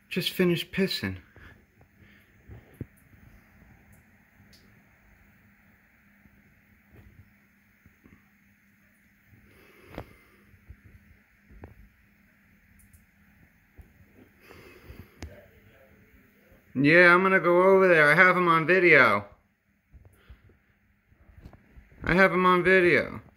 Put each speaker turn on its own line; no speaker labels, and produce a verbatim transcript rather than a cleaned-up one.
Just finished pissing. Yeah, I'm gonna go over there. I have him on video. I have him on video.